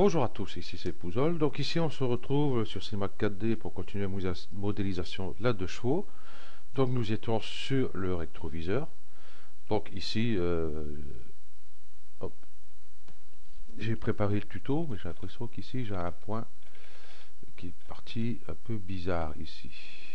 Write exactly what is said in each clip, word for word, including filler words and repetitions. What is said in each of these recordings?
Bonjour à tous, ici c'est Pouzol. Donc ici on se retrouve sur Cinema quatre D pour continuer la modélisation de la deux chevaux. Donc nous étions sur le rétroviseur. Donc ici, euh, hop, j'ai préparé le tuto, mais j'ai l'impression qu'ici j'ai un point qui est parti un peu bizarre ici.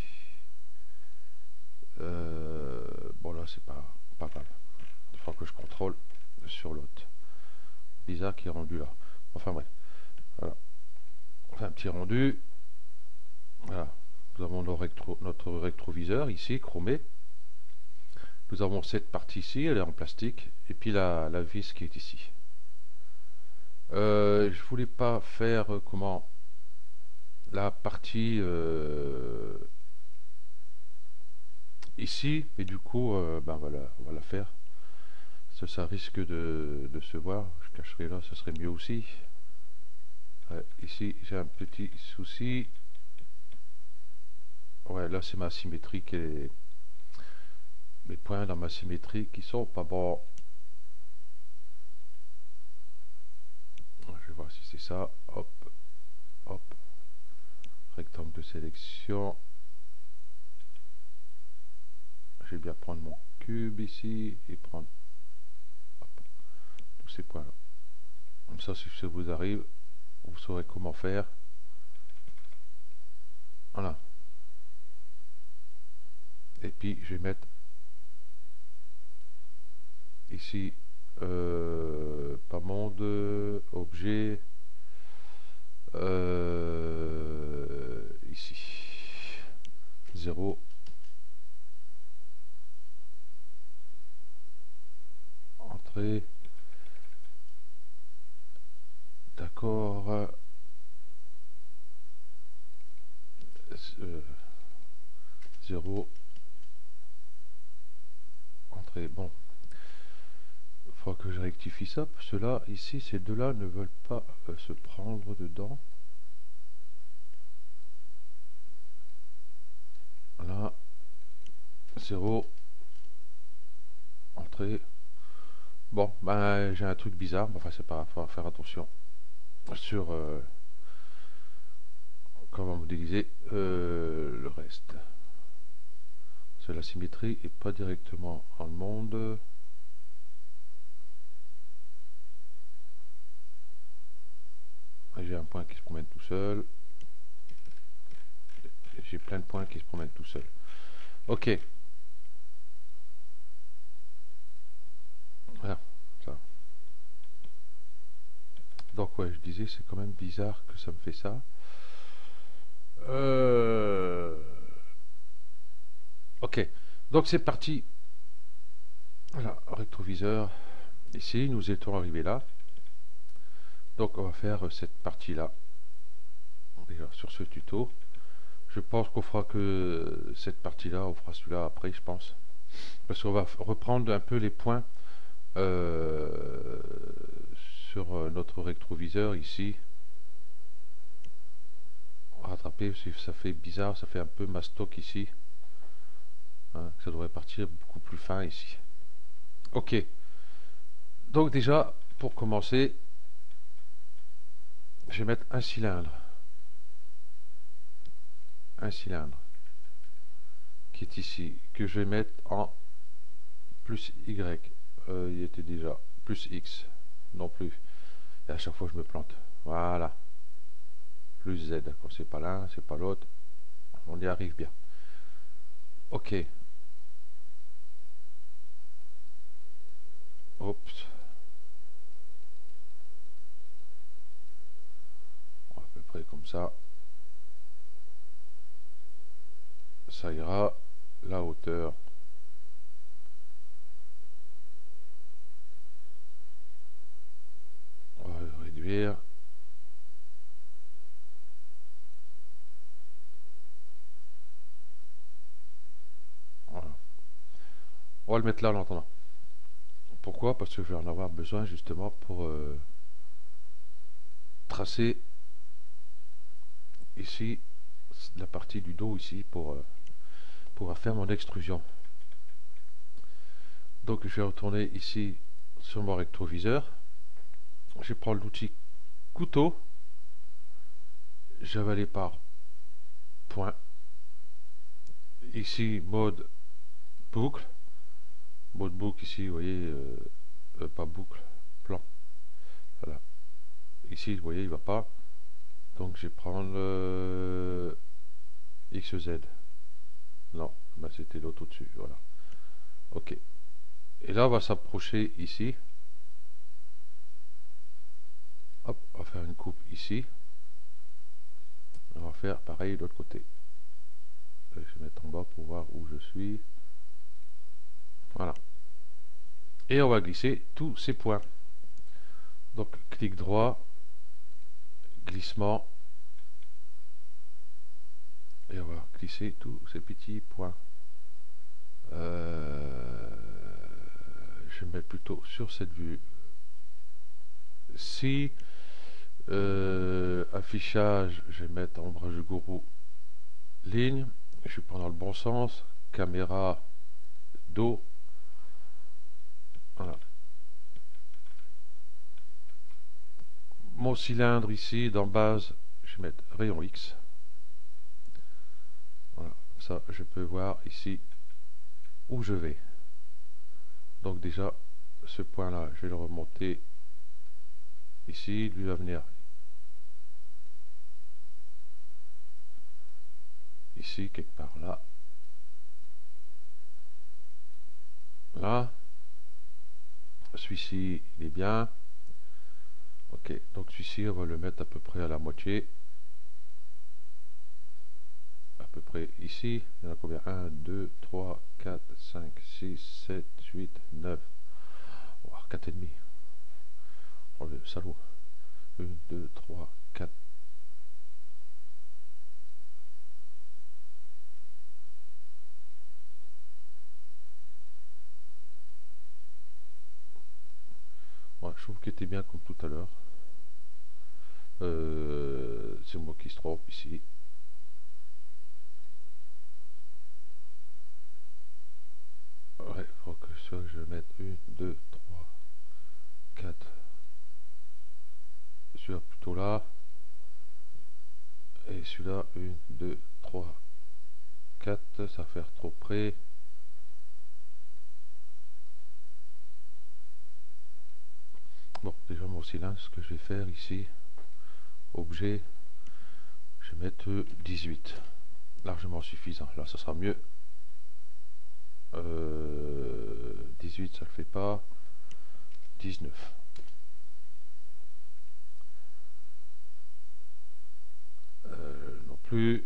Euh, bon là c'est pas, pas grave. Il faut que je contrôle sur l'autre. Bizarre qui est rendu là. Enfin bref. Voilà. On fait un petit rendu. Voilà. Nous avons notre, rétro, notre rétroviseur ici, chromé. Nous avons cette partie ici, elle est en plastique. Et puis la, la vis qui est ici. Euh, je voulais pas faire euh, comment la partie euh, ici, mais du coup, euh, ben voilà, on va la faire. Ça, ça risque de, de se voir. Je cacherai là, ça serait mieux aussi. Ouais, ici, j'ai un petit souci. Ouais, là, c'est ma symétrie qui est... Mes points dans ma symétrie qui sont pas bons. Je vais voir si c'est ça. Hop, hop. Rectangle de sélection. Je vais bien prendre mon cube ici et prendre hop, tous ces points là. Comme ça, si ça vous arrive, vous saurez comment faire. Voilà. Et puis je vais mettre ici euh, pas monde, objet, euh, ici zéro, entrée, d'accord, euh, zéro, entrée, bon. Il faut que je rectifie ça, parce que là, ici, ces deux-là ne veulent pas euh, se prendre dedans. Voilà. zéro. Entrée. Bon, ben, j'ai un truc bizarre, mais enfin, c'est pas grave, il faut faire attention sur euh, comment modéliser euh, le reste. Parce que la symétrie est pas directement dans le monde. J'ai un point qui se promène tout seul. J'ai plein de points qui se promènent tout seul. Ok. Voilà, ça. Donc ouais, je disais, c'est quand même bizarre que ça me fait ça. Euh... Ok, donc c'est parti. Voilà, rétroviseur. Ici, nous étions arrivés là. Donc on va faire cette partie-là. Déjà sur ce tuto. Je pense qu'on fera que cette partie-là, on fera celui-là après, je pense. Parce qu'on va reprendre un peu les points euh, sur notre rétroviseur ici. Rattraper, ça fait bizarre, ça fait un peu mastoc ici. Hein, ça devrait partir beaucoup plus fin ici. Ok. Donc déjà, pour commencer, je vais mettre un cylindre. Un cylindre qui est ici, que je vais mettre en plus Y. Euh, il était déjà plus X, non plus. Et à chaque fois je me plante. Voilà. Plus Z, quand c'est pas l'un, c'est pas l'autre. On y arrive bien. Ok. Oups. À peu près comme ça. Ça ira. La hauteur. On va le réduire. Voilà. On va le mettre là en attendant. Pourquoi? Parce que je vais en avoir besoin justement pour euh, tracer ici la partie du dos ici pour euh, pour faire mon extrusion. Donc je vais retourner ici sur mon rétroviseur. Je prends l'outil couteau, je vais aller par point. Ici, mode boucle. Mode boucle ici, vous voyez, euh, euh, pas boucle, plan. Voilà. Ici, vous voyez, il va pas. Donc, je vais prendre le X Z. Non, ben, c'était l'autre au-dessus. Voilà. Ok. Et là, on va s'approcher ici. Hop, on va faire une coupe ici. On va faire pareil de l'autre côté. Je vais mettre en bas pour voir où je suis. Voilà. Et on va glisser tous ces points. Donc, clic droit, glissement. Et on va glisser tous ces petits points. Euh, je vais mettre plutôt sur cette vue. Si euh, affichage, je vais mettre ombrage de gourou, ligne. Je suis pas dans le bon sens. Caméra, dos. Voilà. Mon cylindre ici, dans base, je vais mettre rayon X. Voilà, ça je peux voir ici où je vais. Donc déjà, ce point là, je vais le remonter ici, lui va venir ici, quelque part là. Là. Celui-ci, il est bien. Ok, donc celui-ci, on va le mettre à peu près à la moitié. À peu près ici. Il y en a combien? un, deux, trois, quatre, cinq, six, sept, huit, neuf. Oh, quatre et demi. Oh, le salaud. un, deux, trois, quatre. Ouais, je trouve qu'il était bien comme tout à l'heure. Euh, c'est moi qui se trompe ici. Ouais, il faut que je mette un, deux, trois, quatre. Celui-là plutôt là. Et celui-là, un, deux, trois, quatre. Ça va faire trop près. Bon, déjà mon cylindre, ce que je vais faire ici, objet, je vais mettre dix-huit. Largement suffisant. Là, ça sera mieux. Euh, dix-huit, ça le fait pas. dix-neuf. Euh, non plus.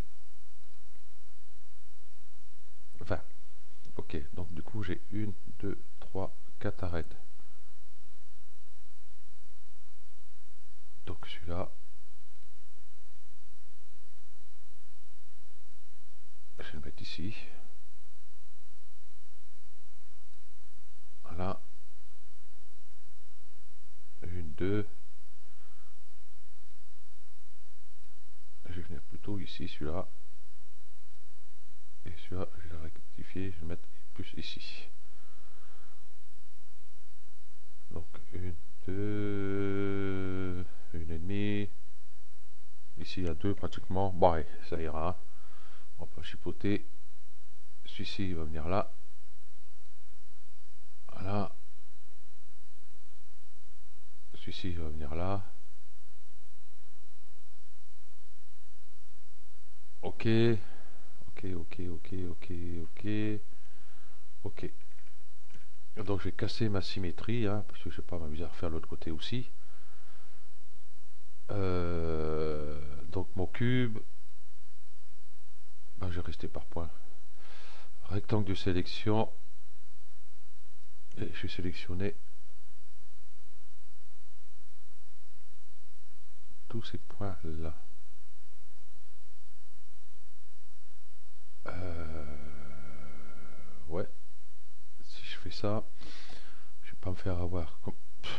vingt. Ok, donc du coup, j'ai un, deux, trois, quatre arêtes. Donc celui-là, je vais le mettre ici. Voilà. Une, deux. Je vais venir plutôt ici, celui-là. Et celui-là, je vais le rectifier, je vais le mettre plus ici. Donc une, deux, une et demie. Ici il y a deux pratiquement. Bon, ouais, ça ira. On va pas chipoter. Celui-ci il va venir là. Voilà. Celui-ci il va venir là. Ok. Ok, ok, ok, ok, ok. Ok. Donc je vais casser ma symétrie, hein, parce que je ne vais pas m'amuser à refaire l'autre côté aussi. Euh, donc mon cube, ben, je vais rester par point. Rectangle de sélection. Et je vais sélectionner tous ces points là. Euh, ouais. Si je fais ça, je vais pas me faire avoir. Comme...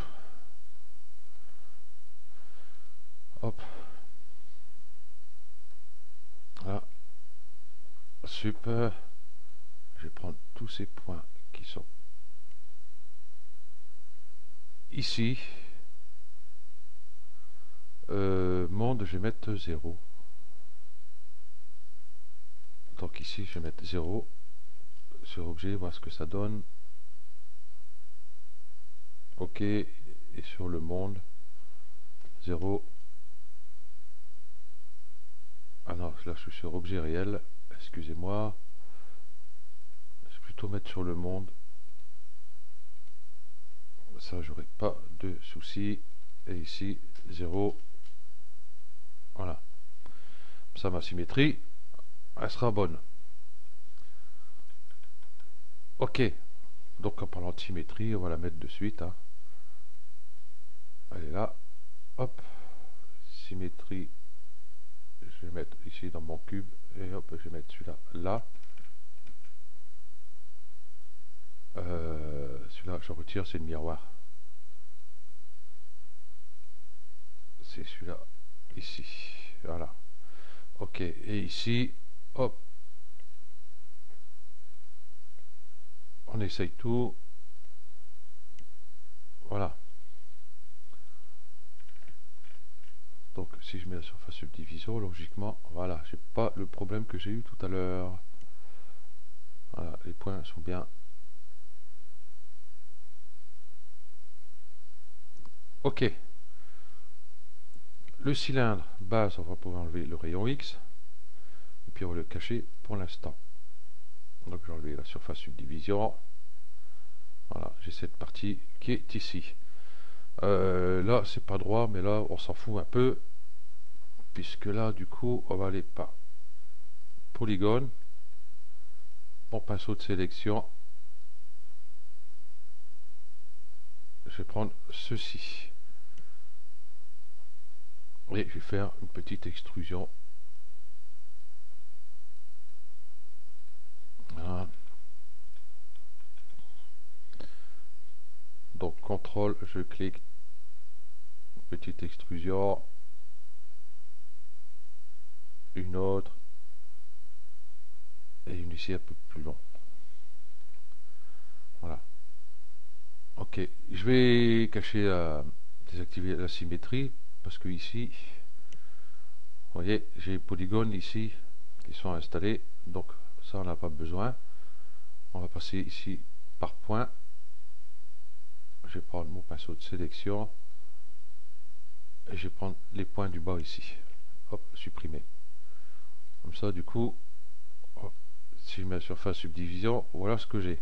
Hop. Voilà. Super. Je vais prendre tous ces points qui sont ici. monde, je vais mettre zéro. Donc ici, je vais mettre zéro sur objet, voir ce que ça donne. OK. Et sur le monde, zéro. Ah non, là je suis sur objet réel. Excusez-moi. Je vais plutôt mettre sur le monde. Ça, j'aurai pas de soucis. Et ici, zéro. Voilà. Ça, ma symétrie, elle sera bonne. OK. Donc, en parlant de symétrie, on va la mettre de suite. Hein. Elle est là. Hop. Symétrie. Je vais mettre ici dans mon cube. Et hop, je vais mettre celui-là là. Euh, celui-là, je retire, c'est le miroir. C'est celui-là, ici. Voilà. OK. Et ici, hop. On essaye tout. Voilà. Donc, si je mets la surface subdivision, logiquement, voilà, j'ai pas le problème que j'ai eu tout à l'heure. Voilà, les points sont bien. OK. Le cylindre base, on va pouvoir enlever le rayon X. Et puis on va le cacher pour l'instant. Donc j'ai enlevé la surface subdivision. Voilà, j'ai cette partie qui est ici. Euh, là, c'est pas droit, mais là, on s'en fout un peu. Puisque là, du coup, on va aller par polygone. Mon pinceau de sélection. Je vais prendre ceci. Et je vais faire une petite extrusion. Voilà. Donc contrôle, je clique, petite extrusion, une autre, et une ici un peu plus long. Voilà. Ok, je vais cacher, la, désactiver la symétrie, parce que ici, vous voyez, j'ai les polygones ici qui sont installés, donc ça on n'a pas besoin. On va passer ici par point. Je vais prendre mon pinceau de sélection et je vais prendre les points du bas ici. Hop, supprimer. Comme ça, du coup, hop, si je mets la surface subdivision, voilà ce que j'ai.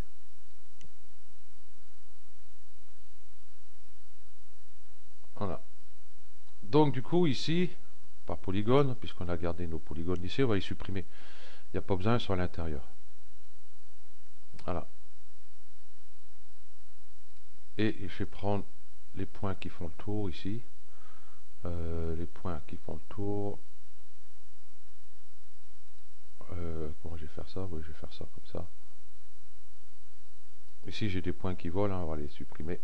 Voilà. Donc, du coup, ici, par polygone, puisqu'on a gardé nos polygones ici, on va les supprimer. Il n'y a pas besoin, ils sont à l'intérieur. Voilà. Et je vais prendre les points qui font le tour ici. Euh, les points qui font le tour. Euh, comment je vais faire ça? Oui, je vais faire ça comme ça. Ici, j'ai des points qui volent, hein, on va les supprimer.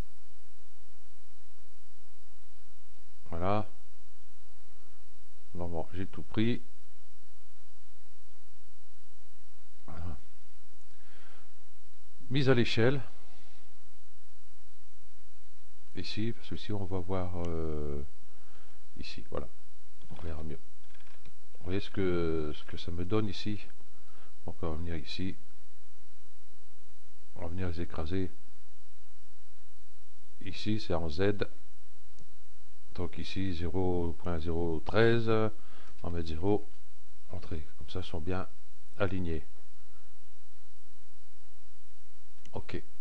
Voilà. Non, bon, j'ai tout pris. Voilà. Mise à l'échelle. Ici, parce que ici, on va voir euh, ici, voilà. On verra mieux. Vous voyez ce que, ce que ça me donne ici. Donc, on va venir ici. On va venir les écraser. Ici, c'est en Z. Donc ici, zéro point zéro treize. On va mettre zéro. Entrée. Comme ça, ils sont bien alignés. OK. Et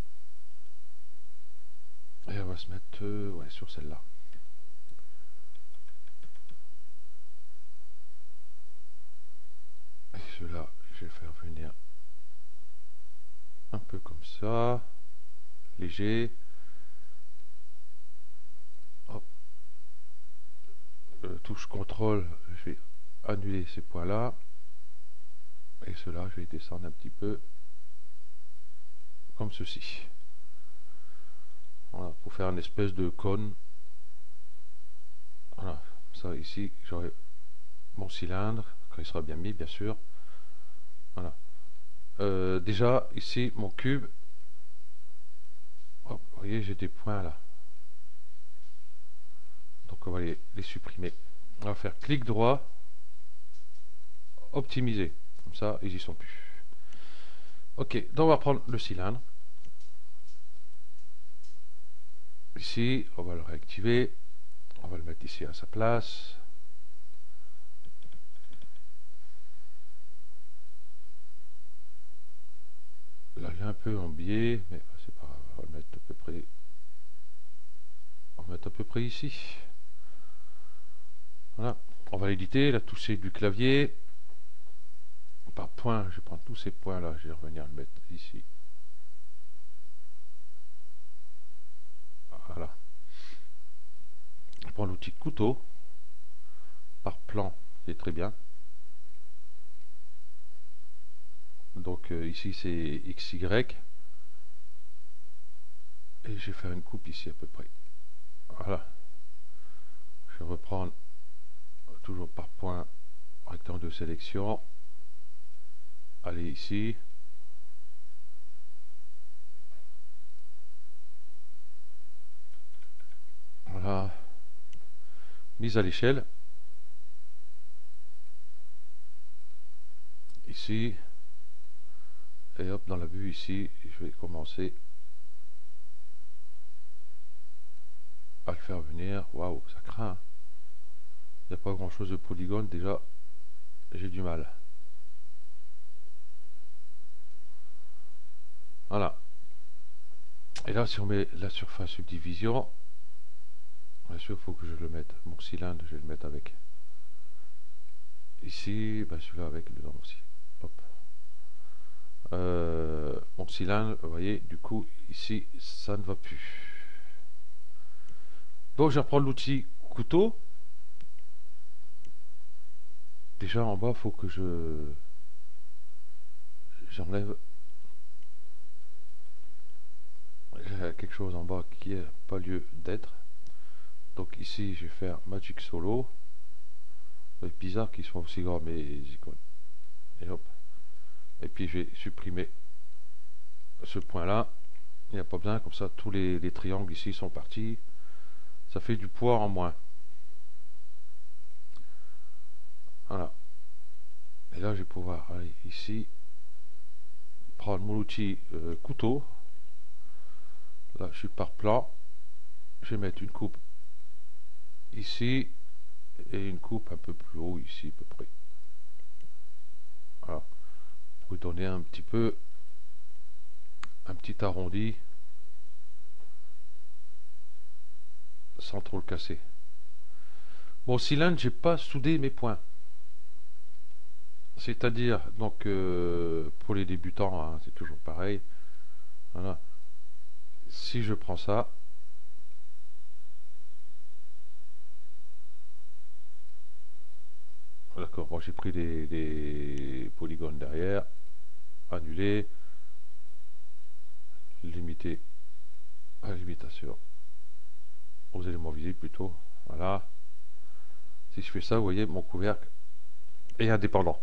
on va se mettre euh, ouais, sur celle-là. Et ceux-là, je vais faire venir un peu comme ça. Léger. Hop. Euh, touche contrôle, je vais annuler ces points-là. Et ceux-là, je vais descendre un petit peu. Comme ceci. Voilà, pour faire une espèce de cône. Voilà, ça ici, j'aurai mon cylindre, quand il sera bien mis, bien sûr. Voilà. Euh, déjà, ici, mon cube. Hop, vous voyez, j'ai des points là. Donc, on va les, les supprimer. On va faire clic droit, optimiser. Comme ça, ils y sont plus. Ok, donc on va prendre le cylindre. Ici, on va le réactiver. On va le mettre ici à sa place. Là, il est un peu en biais, mais c'est pas grave. On va le mettre à peu près. On va mettre à peu près ici. Voilà. On va l'éditer. La touche du clavier. Par point, je vais prendre tous ces points là. Je vais revenir le mettre ici. Voilà. Je prends l'outil couteau. Par plan, c'est très bien. Donc euh, ici c'est X Y. Et je vais faire une coupe ici à peu près. Voilà. Je vais reprendre toujours par point rectangle de sélection. Allez ici. Voilà. Mise à l'échelle. Ici. Et hop, dans la vue ici, je vais commencer à le faire venir. Waouh, ça craint. Il n'y a pas grand chose de polygone, déjà j'ai du mal. Voilà. Et là, si on met la surface subdivision, bien sûr, il faut que je le mette. Mon cylindre, je vais le mettre avec. Ici, ben celui-là avec dedans aussi. Hop. Euh, mon cylindre, vous voyez, du coup, ici, ça ne va plus. Donc, je vais reprendre l'outil couteau. Déjà, en bas, il faut que je... J'enlève quelque chose en bas qui n'a pas lieu d'être. Donc ici, je vais faire Magic Solo. C'est bizarre qu'ils soient aussi grands mes icônes. Et hop. Et puis je vais supprimer ce point là. Il n'y a pas besoin, comme ça tous les, les triangles ici sont partis. Ça fait du poids en moins. Voilà. Et là je vais pouvoir aller ici, prendre mon outil euh, couteau. Là je suis par plan. Je vais mettre une coupe ici et une coupe un peu plus haut ici à peu près. Voilà. Pour donner un petit peu un petit arrondi sans trop le casser. Bon, cylindre, j'ai pas soudé mes points. C'est-à-dire, donc euh, pour les débutants, hein, c'est toujours pareil. Voilà. Si je prends ça, d'accord, bon, j'ai pris des, des polygones derrière, annuler, limiter à la limitation aux éléments visibles plutôt. Voilà. Si je fais ça, vous voyez, mon couvercle est indépendant.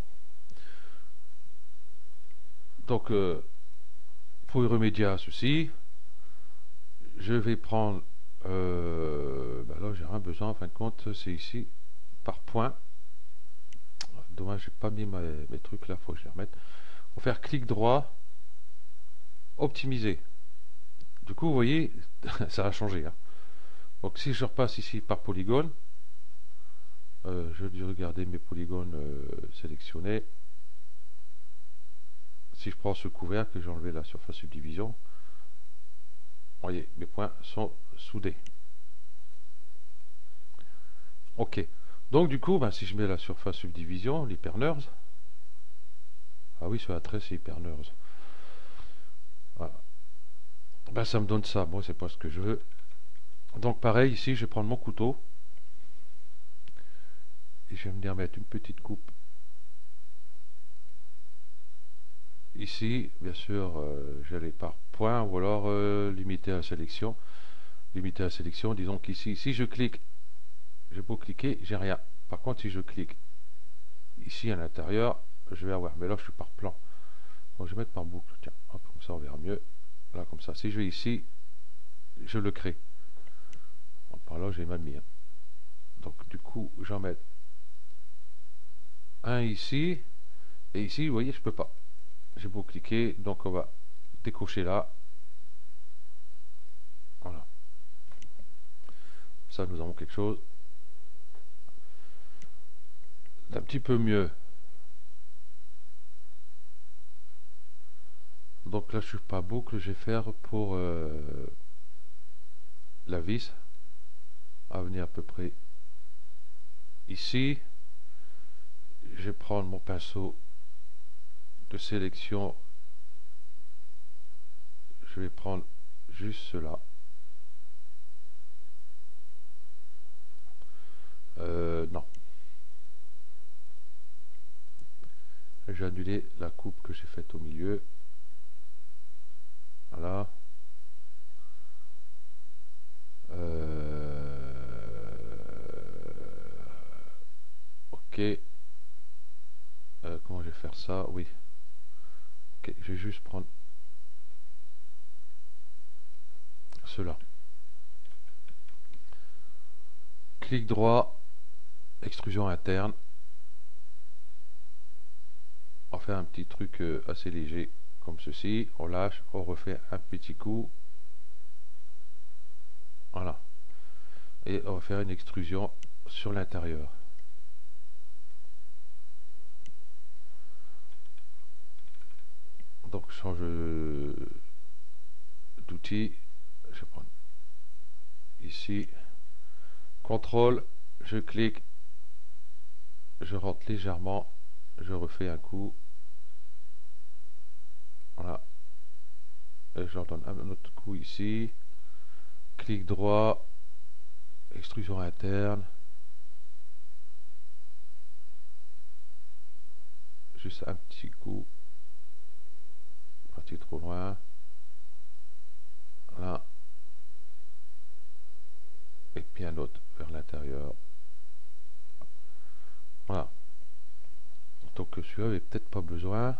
Donc, euh, pour y remédier à ceci, je vais prendre, euh, ben là j'ai rien besoin en fin de compte, c'est ici, par point. Dommage, j'ai pas mis mes, mes trucs là, faut que je les remette. On va faire clic droit, optimiser. Du coup, vous voyez, ça a changé. Hein. Donc si je repasse ici par polygone, euh, je vais regarder mes polygones euh, sélectionnés. Si je prends ce couvercle, j'ai enlevé la surface subdivision. Vous voyez, mes points sont soudés. Ok. Donc du coup, ben, si je mets la surface subdivision, l'hypernurse. Ah oui, sur la treize, c'est hypernurse. Voilà. Ben, ça me donne ça. Moi, c'est pas ce que je veux. Donc pareil, ici, je vais prendre mon couteau. Et je vais venir mettre une petite coupe. Ici, bien sûr, euh, j'allais par point ou alors euh, limiter à sélection. Limiter à sélection, disons qu'ici, si je clique, j'ai beau cliquer, j'ai rien. Par contre, si je clique ici à l'intérieur, je vais avoir, mais là je suis par plan. Donc je vais mettre par boucle, tiens, hop, comme ça on verra mieux. Là, comme ça, si je vais ici, je le crée. Bon, par là, j'ai mal mis. Hein. Donc du coup, j'en mets un ici, et ici, vous voyez, je peux pas. J'ai beau cliquer, donc on va décocher là. Voilà. Ça, nous avons quelque chose d'un petit peu mieux. Donc là, je suis pas boucle, je vais faire pour euh, la vis à venir à peu près ici. Je vais prendre mon pinceau de sélection, je vais prendre juste cela. Euh, non. J'ai annulé la coupe que j'ai faite au milieu. Voilà. Euh, ok. Euh, comment je vais faire ça? Oui. Ok, je vais juste prendre cela. Clic droit, extrusion interne. On fait un petit truc euh, assez léger comme ceci. On lâche, on refait un petit coup. Voilà. Et on va faire une extrusion sur l'intérieur. Donc je change d'outil. Je vais prendre ici. Contrôle, je clique, je rentre légèrement, je refais un coup. Voilà. Et je redonne un autre coup ici. Clic droit, extrusion interne. Juste un petit coup. Parti trop loin. Là. Et puis un autre vers l'intérieur. Voilà. Donc celui-là, avait peut-être pas besoin.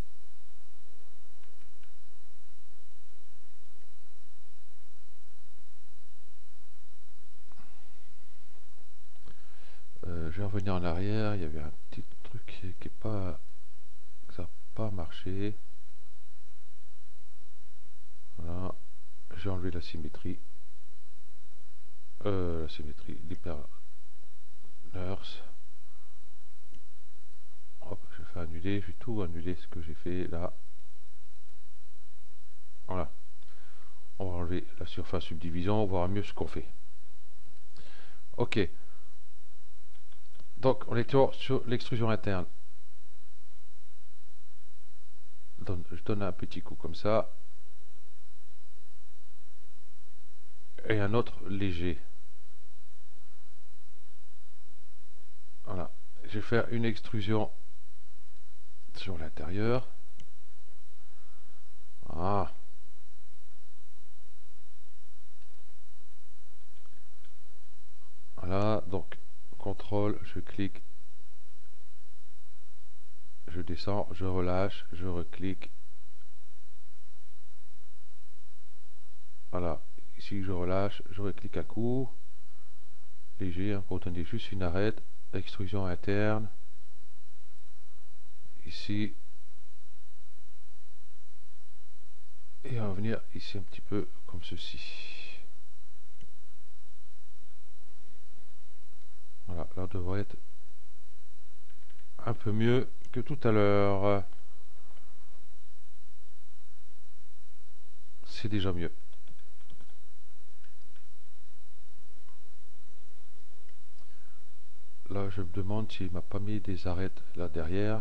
Euh, je vais revenir en arrière. Il y avait un petit truc qui, qui est pas, ça n'a pas marché. Voilà. J'ai enlevé la symétrie. Euh, la symétrie, l'hyper nurse. Hop, je vais faire annuler, je vais tout annuler ce que j'ai fait là. Voilà. On va enlever la surface subdivision, on va voir mieux ce qu'on fait. Ok. Donc on est toujours sur l'extrusion interne. Donne, je donne un petit coup comme ça. Et un autre léger. Voilà. Je vais faire une extrusion sur l'intérieur. Ah. Voilà, donc contrôle, je clique, je descends, je relâche, je reclique. Voilà, ici je relâche, je reclique un coup, léger, hein, pour donner juste une arête, extrusion interne, ici, et on va venir ici un petit peu comme ceci. Voilà, là on devrait être un peu mieux que tout à l'heure. C'est déjà mieux. Là je me demande s'il m'a pas mis des arêtes là derrière.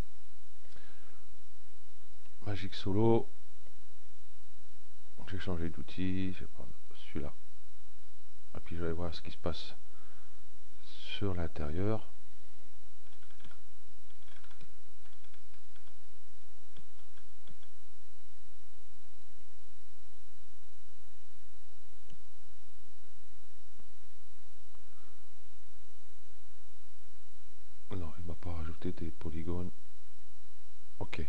Magic Solo. Je vais changer d'outil, je vais prendre celui-là. Et puis je vais voir ce qui se passe sur l'intérieur. Non, il m'a pas rajouté des polygones. Ok.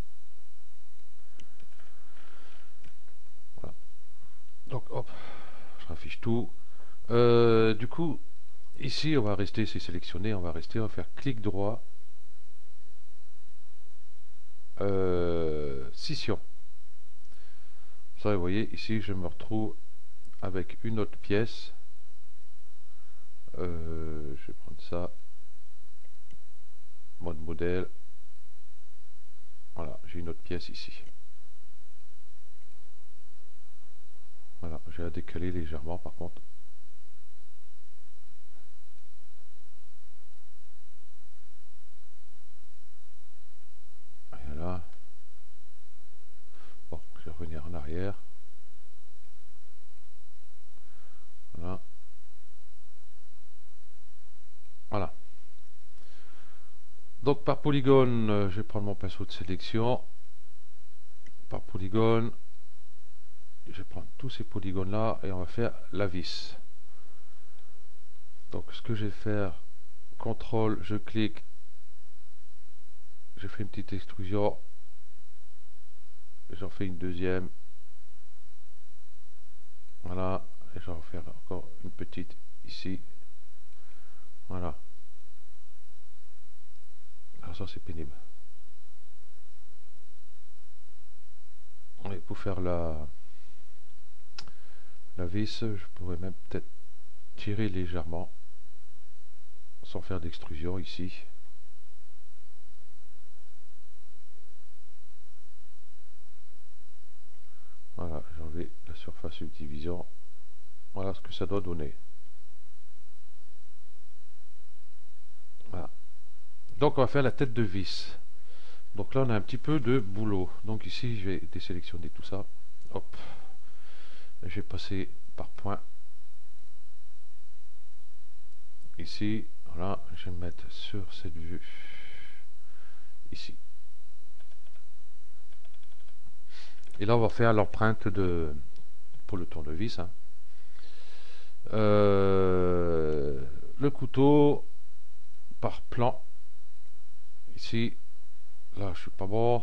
Voilà. Donc hop, je raffiche tout. Euh, du coup, ici on va rester, c'est sélectionné, on va rester, on va faire clic droit, euh, scission. Ça, vous voyez, ici, je me retrouve avec une autre pièce. Euh, je vais prendre ça. Mode modèle. Voilà, j'ai une autre pièce ici. Voilà, j'ai à décaler légèrement par contre. Voilà. Bon, je vais revenir en arrière. Voilà. Voilà. Donc par polygone, euh, je vais prendre mon pinceau de sélection. Par polygone, je vais prendre tous ces polygones là et on va faire la vis. Donc ce que je vais faire, contrôle, je clique, je fais une petite extrusion, j'en fais une deuxième, voilà, et j'en vais faire encore une petite ici, voilà. Alors ça c'est pénible. Et pour faire la la vis, je pourrais même peut-être tirer légèrement sans faire d'extrusion ici. Voilà, j'ai enlevé la surface de division. Voilà ce que ça doit donner. Voilà. Donc on va faire la tête de vis. Donc là on a un petit peu de boulot. Donc ici je vais désélectionner tout ça. Hop. Je vais passer par point. Ici, voilà, je vais me mettre sur cette vue. Ici. Et là on va faire l'empreinte de pour le tournevis. Hein. Euh, le couteau par plan. Ici. Là je suis pas bon.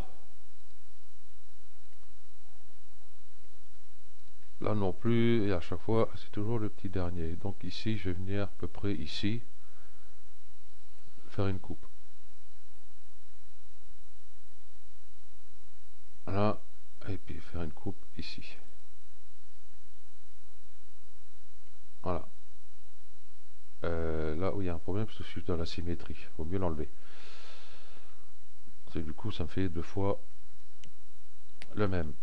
Là non plus, et à chaque fois c'est toujours le petit dernier. Donc ici je vais venir à peu près ici faire une coupe. Voilà, et puis faire une coupe ici. Voilà. Euh, là où il y a un problème, parce que je suis dans la symétrie, il faut mieux l'enlever. Du coup ça me fait deux fois le même.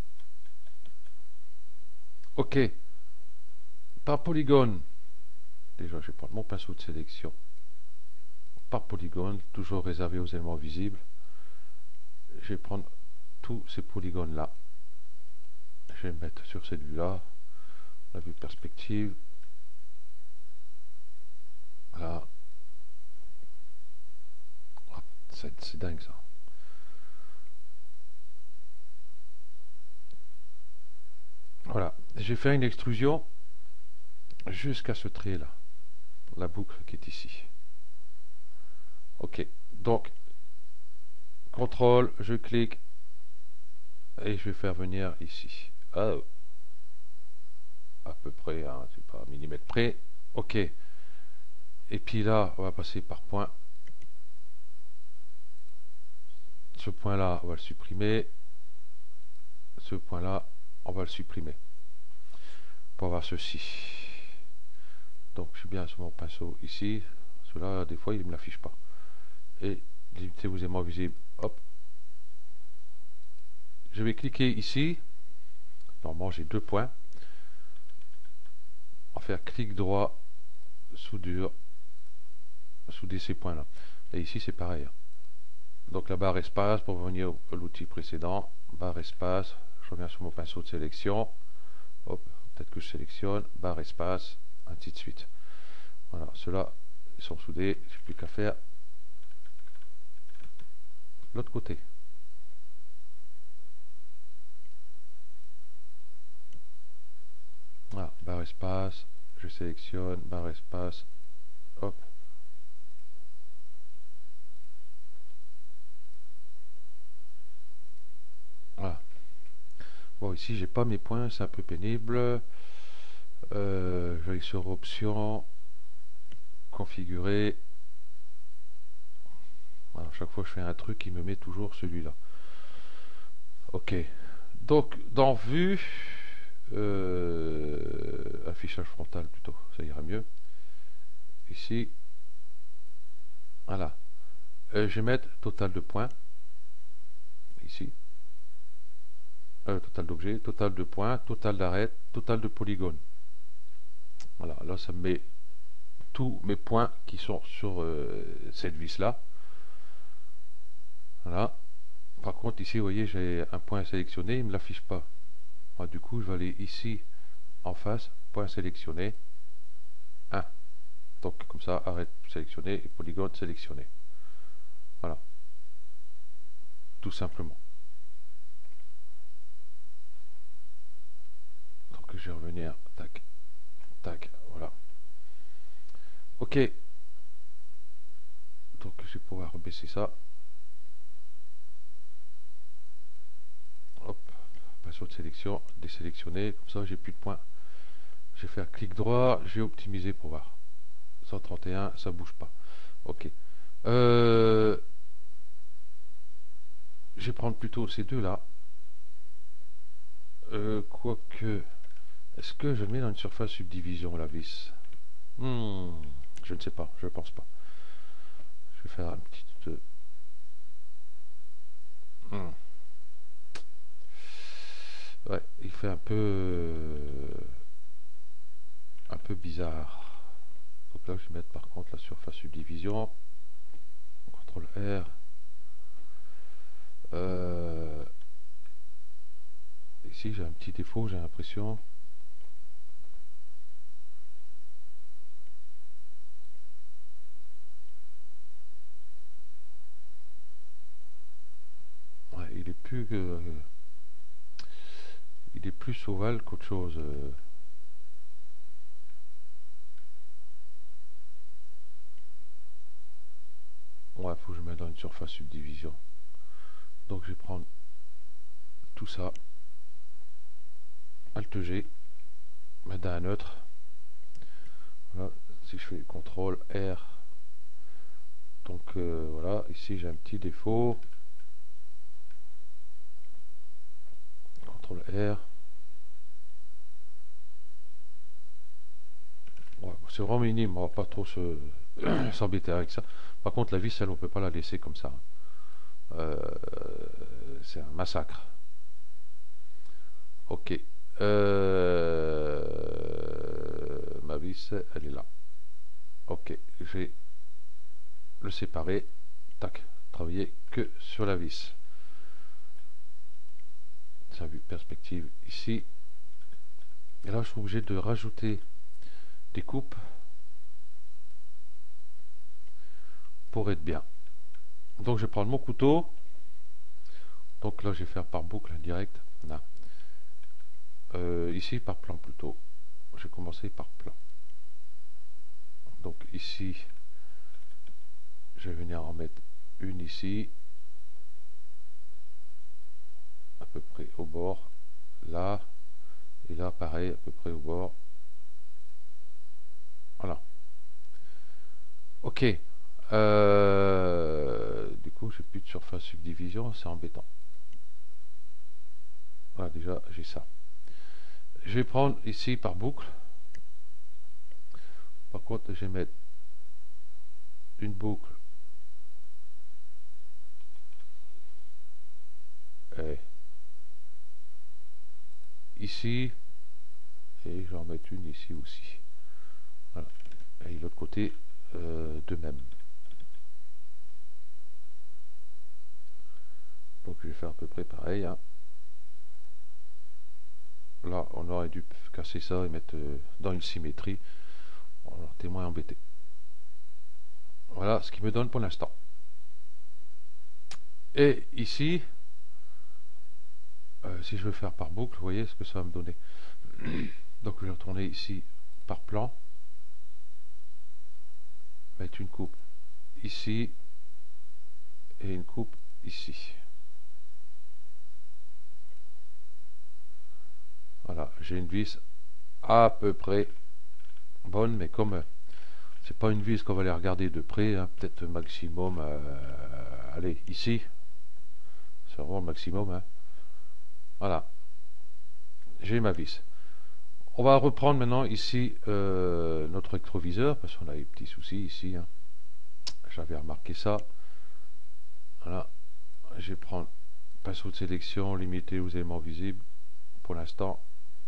Ok, par polygone, déjà je vais prendre mon pinceau de sélection, par polygone, toujours réservé aux éléments visibles, je vais prendre tous ces polygones là, je vais me mettre sur cette vue là, la vue perspective, voilà, c'est dingue ça. Voilà, j'ai fait une extrusion jusqu'à ce trait là, la boucle qui est ici. Ok, donc contrôle, je clique et je vais faire venir ici. Oh. À peu près, hein, c'est pas un millimètre près. Ok, et puis là on va passer par point. Ce point là on va le supprimer, ce point là on va le supprimer pour avoir ceci. Donc je suis bien sur mon pinceau ici, celui-là des fois il ne me l'affiche pas. Et limitez vos éléments visibles, hop. Je vais cliquer ici, normalement j'ai deux points, on va faire clic droit, soudure, souder ces points là. Et ici c'est pareil. Donc la barre espace pour revenir à l'outil précédent, barre espace, je reviens sur mon pinceau de sélection, hop, peut-être que je sélectionne, barre espace, ainsi de suite. Voilà, ceux-là ils sont soudés, j'ai plus qu'à faire l'autre côté. Voilà, barre espace, je sélectionne, barre espace, hop. Voilà. Bon, ici j'ai pas mes points, c'est un peu pénible. Euh, je vais sur option, configurer. Voilà, chaque fois que je fais un truc, il me met toujours celui-là. Ok. Donc, dans vue, euh, affichage frontal plutôt, ça ira mieux. Ici, voilà. Euh, je vais mettre total de points. Ici. Euh, total d'objets, total de points, total d'arêtes, total de polygones. Voilà, là ça me met tous mes points qui sont sur euh, cette vis là. Voilà. Par contre ici vous voyez j'ai un point sélectionné, il ne me l'affiche pas. Alors, du coup je vais aller ici en face, point sélectionné, un. Donc comme ça, arrête sélectionné et polygone sélectionné. Voilà. Tout simplement. Donc je vais revenir, tac, tac, voilà. Ok. Donc je vais pouvoir baisser ça. Hop, pinceau de sélection, désélectionner, comme ça j'ai plus de points. J'ai fait un clic droit, j'ai optimisé pour voir. cent trente et un, ça bouge pas. Ok. Euh, je vais prendre plutôt ces deux là. Euh, Quoique, est-ce que je le mets dans une surface subdivision la vis? hmm, Je ne sais pas, je ne pense pas. Je vais faire un petit. Euh, hmm. Ouais, il fait un peu. Euh, un peu bizarre. Donc là, je vais mettre par contre la surface subdivision. contrôle R. Euh, ici, j'ai un petit défaut, j'ai l'impression. Ouais, il est plus. Euh, il est plus ovale qu'autre chose. Euh. Ouais, il faut que je mette dans une surface subdivision. Donc je vais prendre tout ça. Alt G. Mettre dans un neutre. Voilà. Si je fais contrôle R. Donc euh, voilà, ici j'ai un petit défaut. contrôle R. Ouais, c'est vraiment minime, on va pas trop se s'embêter avec ça. Par contre, la vis, elle, on peut pas la laisser comme ça. Euh, c'est un massacre. Ok. Euh, ma vis, elle est là. Ok. Je vais le séparer. Tac. Travailler que sur la vis. Ça vue perspective ici. Et là, je suis obligé de rajouter des coupes pour être bien. Donc, je vais prendre mon couteau. Donc là, je vais faire par boucle direct. Là. Euh, ici, par plan plutôt. Je vais commencer par plan. Donc ici, je vais venir en mettre une ici. À peu près au bord. Là. Et là, pareil, à peu près au bord. Voilà. Ok. Euh, du coup, j'ai plus de surface subdivision, c'est embêtant. Voilà, déjà, j'ai ça. Je vais prendre ici par boucle. Par contre, je vais mettre une boucle. Et ici. Et je vais en mettre une ici aussi. Voilà. Et l'autre côté, euh, de même. Donc je vais faire à peu près pareil. Hein. Là, on aurait dû casser ça et mettre euh, dans une symétrie. Bon, alors, t'es moins embêté. Voilà ce qui me donne pour l'instant. Et ici, euh, si je veux faire par boucle, vous voyez ce que ça va me donner. Donc je vais retourner ici par plan. Mettre une coupe ici et une coupe ici. Voilà, j'ai une vis à peu près bonne, mais comme euh, c'est pas une vis qu'on va aller regarder de près, hein, peut-être maximum, euh, allez, ici, c'est vraiment le maximum. Hein. Voilà, j'ai ma vis. On va reprendre maintenant ici euh, notre rétroviseur, parce qu'on a eu petits soucis ici, hein. J'avais remarqué ça. Voilà, je vais prendre pinceau de sélection, limité aux éléments visibles pour l'instant.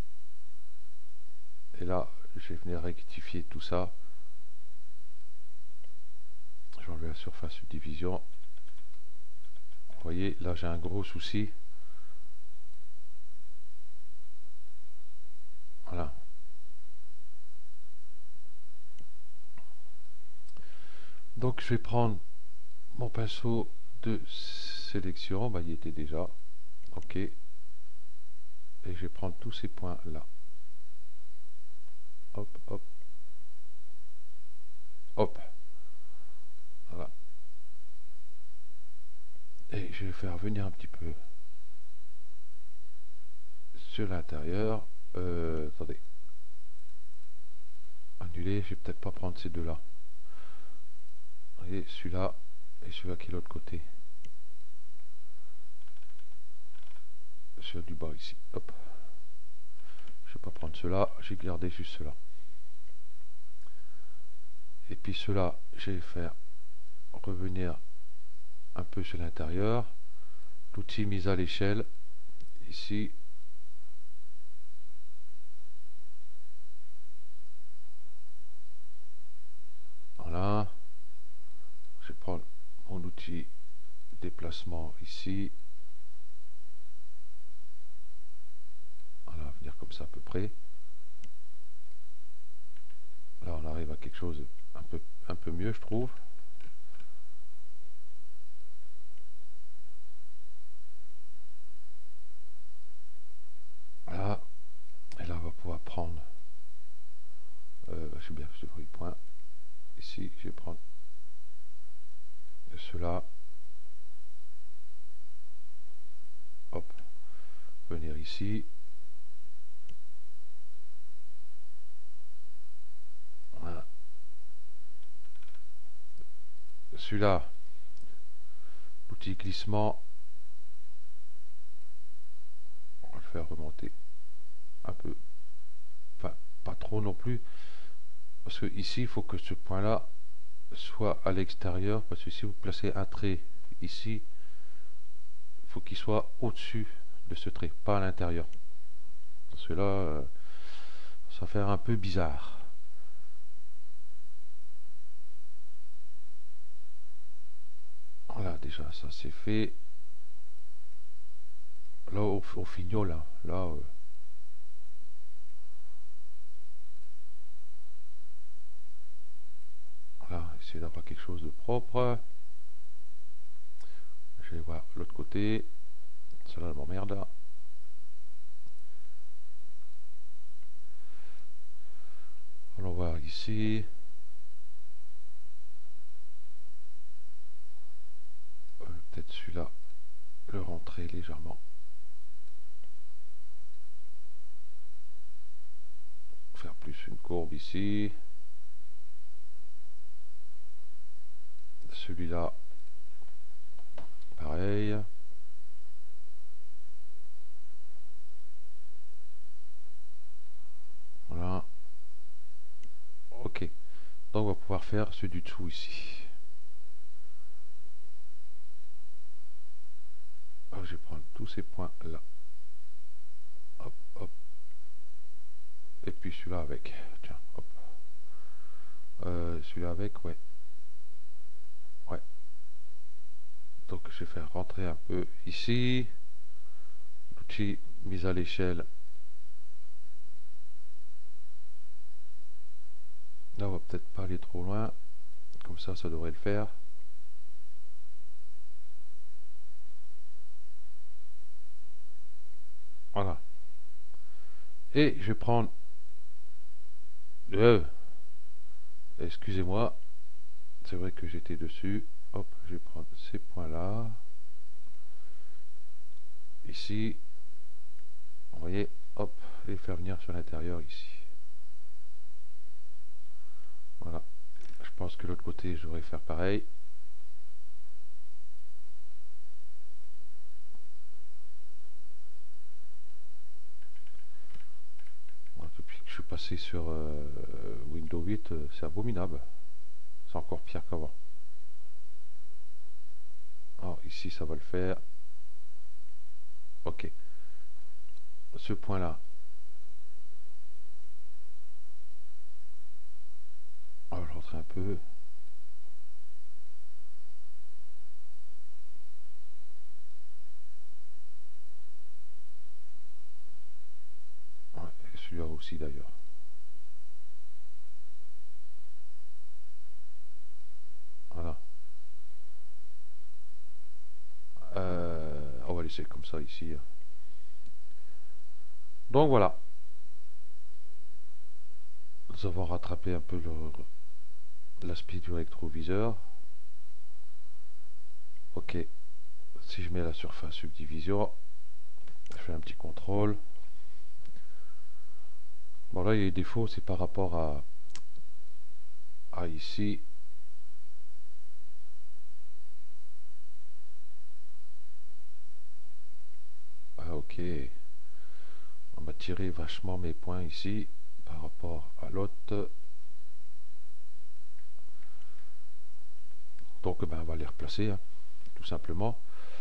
Et là, je vais venir rectifier tout ça. Je vais enlever la surface de division. Vous voyez, là j'ai un gros souci. Voilà. Donc je vais prendre mon pinceau de sélection. Bah, il y était déjà. Ok. Et je vais prendre tous ces points là. Hop, hop. Hop. Voilà. Et je vais faire venir un petit peu sur l'intérieur. Euh, attendez. Annuler, je vais peut-être pas prendre ces deux-là. Vous voyez, celui-là et celui-là qui est de l'autre côté. Sur du bas ici. Hop. Je vais pas prendre cela, j'ai gardé juste cela. Et puis cela, je vais faire revenir un peu sur l'intérieur. L'outil mise à l'échelle, ici. Voilà. Je vais prendre mon outil déplacement ici. Voilà, venir comme ça à peu près. Là, on arrive à quelque chose un peu, un peu mieux, je trouve. Là, et là, on va pouvoir prendre. Euh, je suis bien sur le point. Ici, je vais prendre cela. Hop. Venir ici. Voilà. Celui-là, l'outil glissement, on va le faire remonter un peu, enfin pas trop non plus, parce que ici il faut que ce point là soit à l'extérieur, parce que si vous placez un trait ici, il faut qu'il soit au dessus de ce trait, pas à l'intérieur, parce que là euh, ça va faire un peu bizarre. Voilà, déjà ça c'est fait. Là au, au fignol là, là euh, voilà, essayer d'avoir quelque chose de propre. Je vais voir l'autre côté. Celle-là m'emmerde. Allons voir ici. Euh, Peut-être celui-là, le rentrer légèrement. Faire plus une courbe ici. Celui-là, pareil. Voilà. Ok. Donc on va pouvoir faire ceux du dessous ici. Alors, je vais prendre tous ces points là. Hop, hop. Et puis celui-là avec. Tiens, hop. Euh, celui-là avec, ouais. Ouais. Donc je vais faire rentrer un peu ici. L'outil mise à l'échelle. Là on va peut-être pas aller trop loin. Comme ça, ça devrait le faire. Voilà. Et je vais prendre le... Excusez-moi. C'est vrai que j'étais dessus. Hop, je vais prendre ces points-là. Ici. Vous voyez, hop, et faire venir sur l'intérieur ici. Voilà. Je pense que l'autre côté, je devrais faire pareil. suis passé sur euh, Windows huit, euh, c'est abominable. C'est encore pire qu'avant. Alors ici ça va le faire. Ok. Ce point là. On va le rentrer un peu. Ouais, celui-là aussi d'ailleurs. Voilà. Euh, on va laisser comme ça ici. Donc voilà. Nous avons rattrapé un peu l'aspect du rétroviseur. Ok. Si je mets la surface subdivision, je fais un petit contrôle. Bon là il y a des défauts, c'est par rapport à, à ici. Ah ok. On va tirer vachement mes points ici par rapport à l'autre. Donc ben, on va les replacer, hein, tout simplement.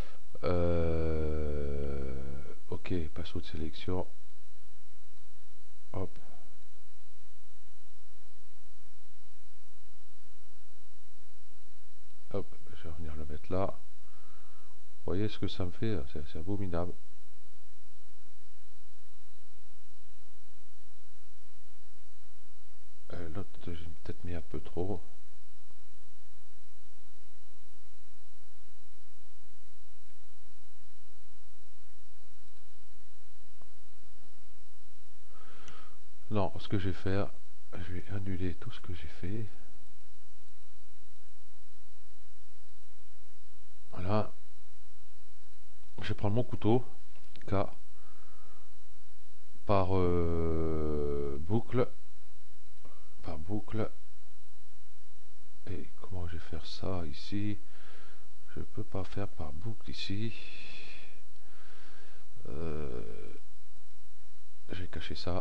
Euh, ok, pinceau de sélection. Hop. Hop, je vais venir le mettre là. Vous voyez ce que ça me fait? C'est abominable. Euh, L'autre, j'ai peut-être mis un peu trop. Non, ce que je vais faire, je vais annuler tout ce que j'ai fait. Voilà. Je vais prendre mon couteau, K, par euh, boucle, par boucle. Et comment je vais faire ça ici? Je peux pas faire par boucle ici. Euh, je vais cacher ça.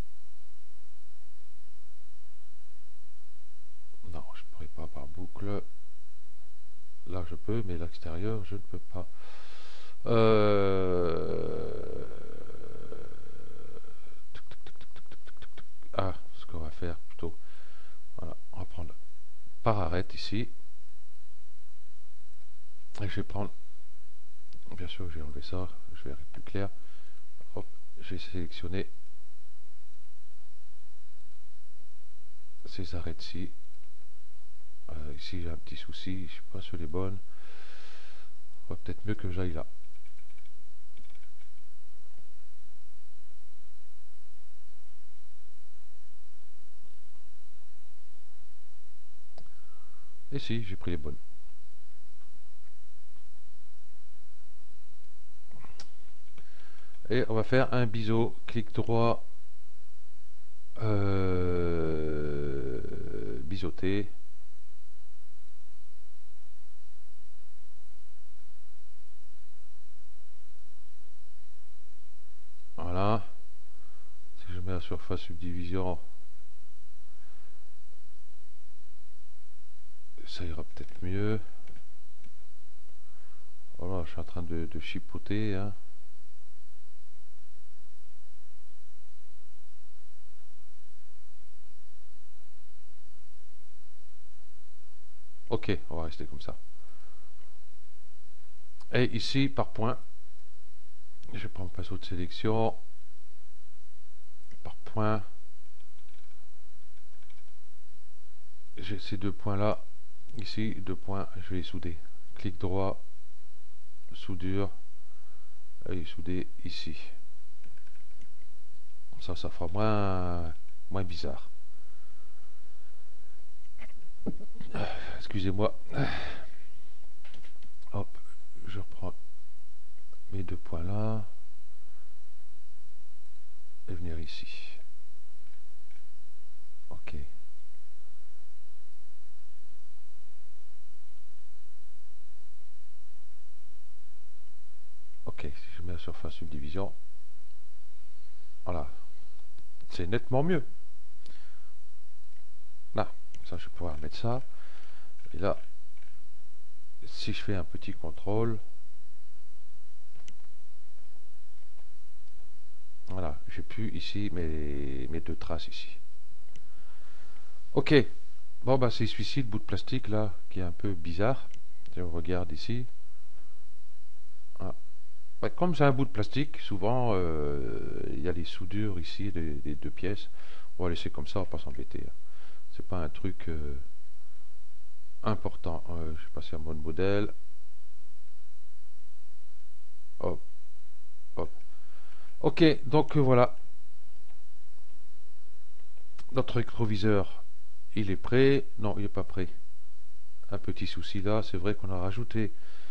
Non, je pourrais pas par boucle. Là je peux, mais l'extérieur je ne peux pas. Euh... Ah, ce qu'on va faire plutôt. Voilà, on va prendre par arrête ici. Et je vais prendre. Bien sûr, j'ai enlevé ça. Je vais être plus clair. Hop, j'ai sélectionné ces arêtes-ci. Euh, ici j'ai un petit souci, je suis pas sur les bonnes. Va peut-être mieux que j'aille là. Et si, j'ai pris les bonnes. Et on va faire un biseau, clic droit, euh, biseauté. Voilà. Si je mets la surface subdivision, ça ira peut-être mieux. Voilà, je suis en train de, de chipoter. Hein. Ok, on va rester comme ça. Et ici, par point, je prends le pinceau de sélection. Par point. J'ai ces deux points là. Ici, deux points, je vais les souder. Clic droit, soudure. Et souder ici. Ça, ça fera moins, moins bizarre. Excusez-moi. Hop, je reprends mes deux points là. Et venir ici. Ok. Ok, si je mets la surface subdivision. Voilà. c'est nettement mieux. Là, ça je vais pouvoir mettre ça. Et là, si je fais un petit contrôle, voilà, j'ai plus ici mes, mes deux traces ici. Ok, bon bah c'est celui-ci, le bout de plastique là, qui est un peu bizarre. Si on regarde ici, ah. Bah, comme c'est un bout de plastique, souvent euh, il y a les soudures ici, les, les deux pièces. On va laisser comme ça, on va pas s'embêter. Hein. C'est pas un truc euh, important. Euh, je vais passer en mode modèle. Hop, hop. Ok, donc euh, voilà. Notre rétroviseur, il est prêt. Non, il n'est pas prêt. Un petit souci là, c'est vrai qu'on a rajouté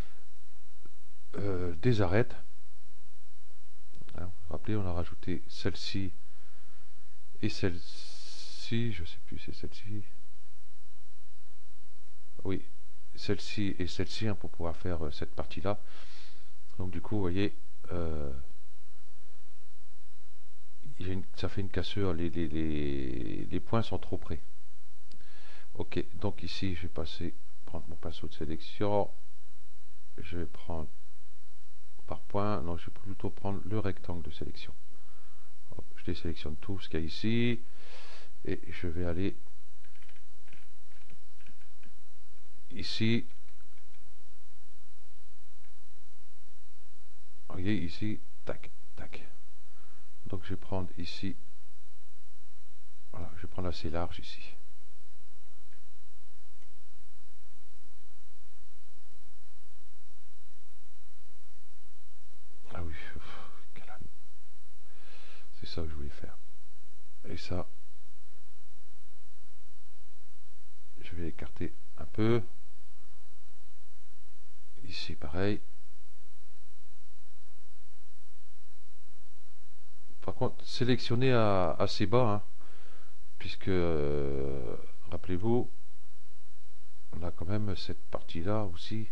euh, des arêtes. Hein, vous vous rappelez, on a rajouté celle-ci et celle-ci. Je sais plus, c'est celle-ci. Oui, celle-ci et celle-ci hein, pour pouvoir faire euh, cette partie-là. Donc du coup, vous voyez, euh, une, ça fait une cassure. Les, les, les, les points sont trop près. Ok, donc ici, je vais passer, prendre mon pinceau de sélection. Je vais prendre par point. Non, je vais plutôt prendre le rectangle de sélection. Hop, je désélectionne tout ce qu'il y a ici. Et je vais aller ici. Vous voyez ici, tac, tac. Donc je vais prendre ici. Voilà, je vais prendre assez large ici. Ah oui, c'est ça que je voulais faire. Et ça, je vais écarter un peu. Ici, pareil. Par contre, sélectionnez à, assez bas, hein, puisque, euh, rappelez-vous, on a quand même cette partie-là aussi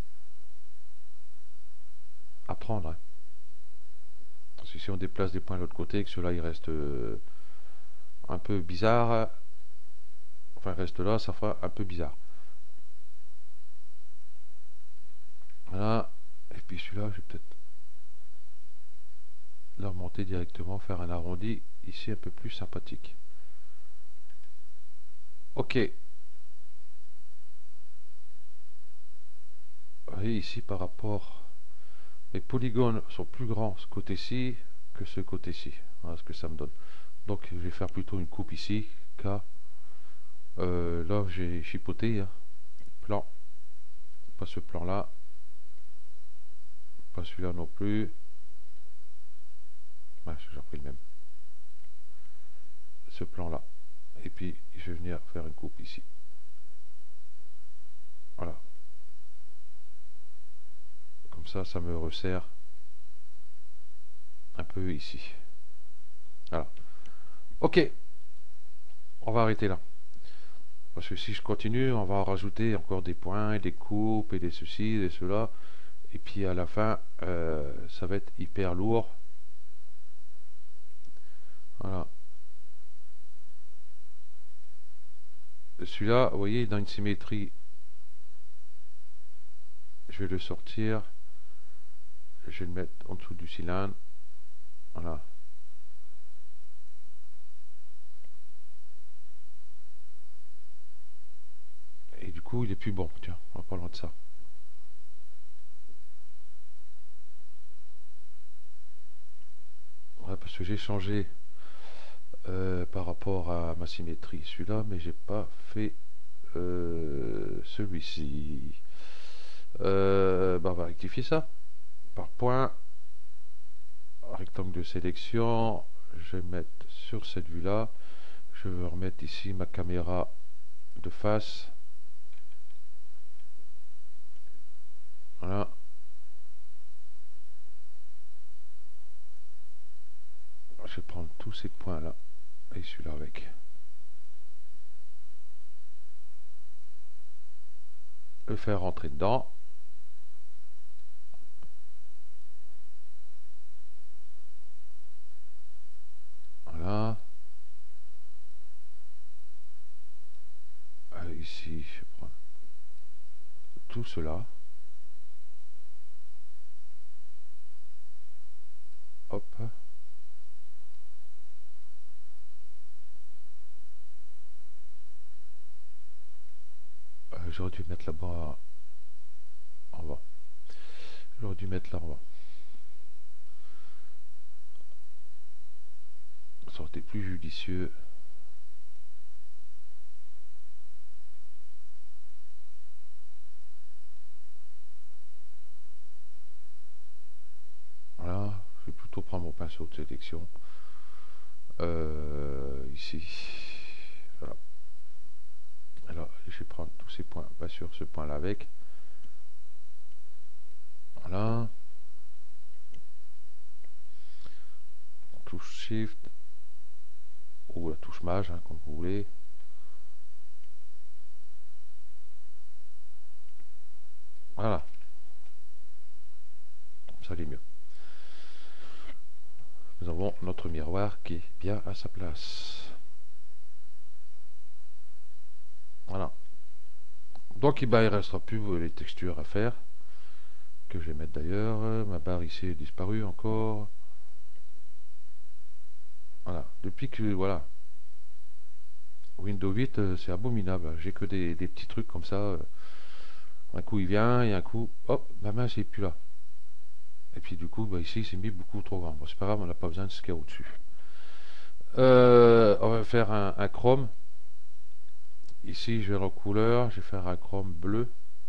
à prendre. Hein. Parce que si on déplace des points de l'autre côté et que ceux-là, ils restent euh, un peu bizarres, enfin, reste là, ça fera un peu bizarre. Voilà. Et puis celui-là, je vais peut-être le remonter directement, faire un arrondi ici un peu plus sympathique. Ok. Vous voyez ici par rapport, les polygones sont plus grands ce côté-ci que ce côté-ci. Voilà ce que ça me donne. Donc je vais faire plutôt une coupe ici, car euh, là j'ai chipoté, hein. Plan, pas ce plan-là, pas celui-là non plus. Ouais, j'ai repris le même. Ce plan-là. Et puis je vais venir faire une coupe ici. Voilà. Comme ça, ça me resserre un peu ici. Voilà. Ok. On va arrêter là. Parce que si je continue, on va en rajouter encore des points, et des coupes, et des ceci, et cela. Et puis à la fin, euh, ça va être hyper lourd. Voilà. Celui-là, vous voyez, dans une symétrie. Je vais le sortir. Je vais le mettre en dessous du cylindre. Voilà. Et du coup, il est plus bon. Tiens, on va pas loin de ça. Ouais, parce que j'ai changé euh, par rapport à ma symétrie celui-là, mais j'ai pas fait euh, celui-ci. Euh, bah, on va rectifier ça. Par point, rectangle de sélection, je vais mettre sur cette vue-là. Je vais remettre ici ma caméra de face. Voilà. Je vais prendre tous ces points-là et celui-là avec. Le faire rentrer dedans. Voilà. tout cela. Hop. Euh, J'aurais dû mettre là-bas en bas. J'aurais dû mettre là en bas. Ça aurait été plus judicieux. Voilà. Je vais plutôt prendre mon pinceau de sélection. Euh, ici. Voilà. Alors, je vais prendre tous ces points, pas sur ce point-là avec. Voilà. Touche Shift ou la touche Maj, hein, comme vous voulez. Voilà. Ça allait mieux. Nous avons notre miroir qui est bien à sa place. Voilà. Donc, bah, il ne restera plus les textures à faire. Que je vais mettre d'ailleurs. Ma barre ici est disparue encore. Voilà. Depuis que, voilà. Windows huit, euh, c'est abominable. J'ai que des, des petits trucs comme ça. Euh, un coup il vient et un coup, hop, ma main c'est plus là. Et puis du coup, bah, ici c'est mis beaucoup trop grand. Bon, c'est pas grave, on n'a pas besoin de ce qu'il y a au-dessus. Euh, on va faire un, un chrome. Ici je vais en couleur, je vais faire un chrome bleu.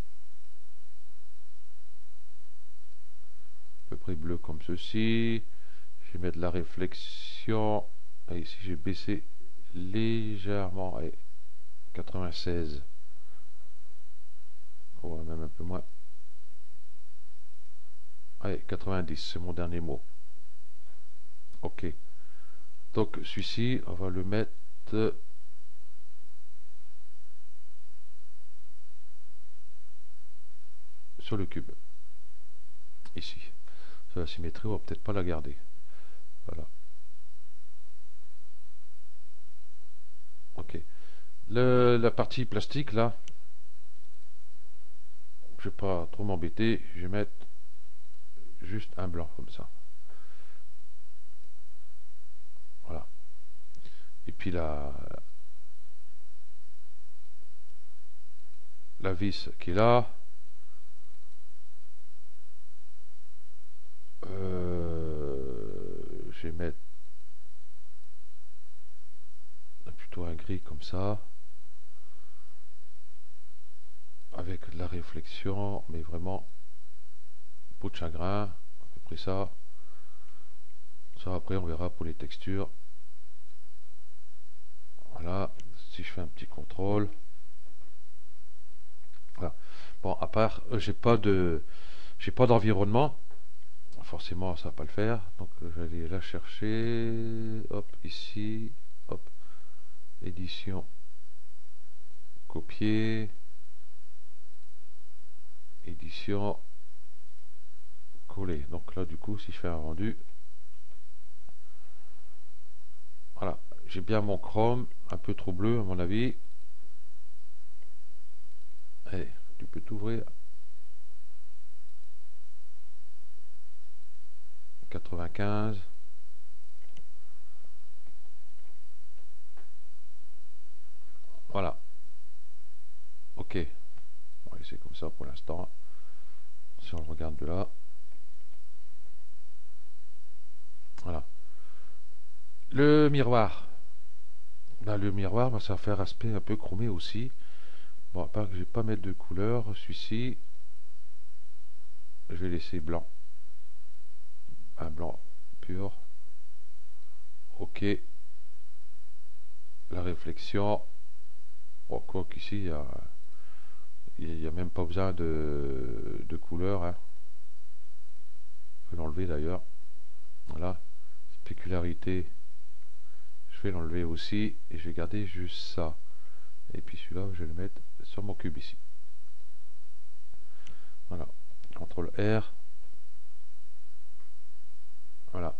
À peu près bleu comme ceci. Je vais mettre la réflexion. Et ici j'ai baissé légèrement. Allez, quatre-vingt-seize. Ouais, même un peu moins. Allez, quatre-vingt-dix, c'est mon dernier mot. Ok. Donc celui-ci, on va le mettre sur le cube. Ici. Ça, la symétrie, on va peut-être pas la garder. Voilà. Ok. Le, la partie plastique, là, je vais pas trop m'embêter. Je vais mettre juste un blanc, comme ça. Voilà. Et puis la, la vis qui est là. Euh, je vais mettre plutôt un gris comme ça. Avec de la réflexion, mais vraiment peau de chagrin, à peu près ça. Ça après on verra pour les textures. Voilà, si je fais un petit contrôle. Voilà. Bon, à part, euh, j'ai pas de, j'ai pas d'environnement. Forcément, ça va pas le faire. Donc, je vais aller la chercher. Hop, ici. Hop, édition, copier, édition, coller. Donc là, du coup, si je fais un rendu, voilà, j'ai bien mon chrome, un peu trop bleu à mon avis. Allez, tu peux t'ouvrir. quatre-vingt-quinze. Voilà. Ok. On va laisser comme ça pour l'instant. Si on regarde de là. Voilà. Le miroir. Ben, le miroir, ben, ça va faire aspect un peu chromé aussi. Bon, à part que je vais pas mettre de couleur, celui-ci, je vais laisser blanc. Un blanc pur. Ok. La réflexion. Bon, quoi qu'ici, il y a, il n'y a même pas besoin de, de couleur. Hein. Je vais l'enlever d'ailleurs. Voilà. Spécularité. Je vais l'enlever aussi. Et je vais garder juste ça. Et puis celui-là, je vais le mettre sur mon cube ici. Voilà. contrôle R. Voilà.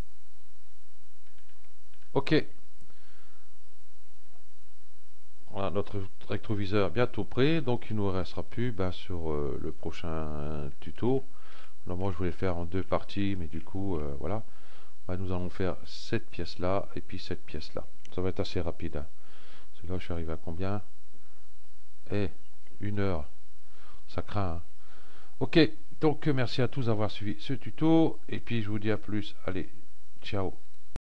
Ok. Voilà, notre rétroviseur bientôt prêt, donc il nous restera plus bah, sur euh, le prochain tuto. Normalement je voulais le faire en deux parties, mais du coup euh, voilà, bah, nous allons faire cette pièce là et puis cette pièce là. Ça va être assez rapide, hein. Là je suis arrivé à combien? Eh, une heure, ça craint, hein. Ok, donc merci à tous d'avoir suivi ce tuto, et puis je vous dis à plus, allez, ciao.